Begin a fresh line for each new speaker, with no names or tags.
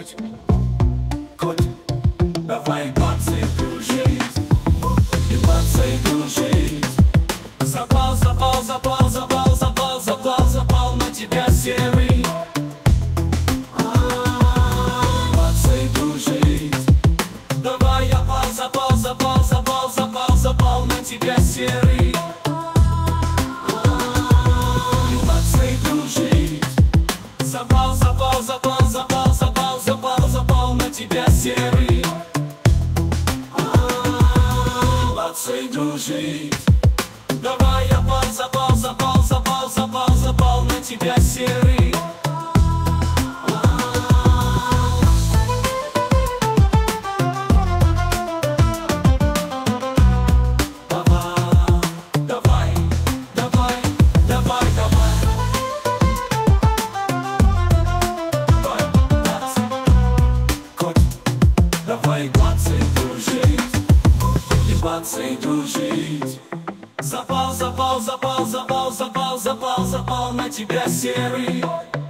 Коть, коть, давай баться и дружить, и баться и дружить. Запал, запал, запал, запал, запал, запал, запал на тебя серый. Баться и дружить. Давай я пал, запал, запал, запал, запал, запал на тебя серый. Баться и дружить. Запал, запал, запал, запал, запал, запал, запал на тебя серый. Баться и дружить. Давай я пал, запал, запал, запал, запал, запал на тебя серый. Давай, давай, давай, давай. Коть, давай баться и дружить, и баться и дружить. Запал, запал, запал, запал, запал, запал, запал на тебя серый.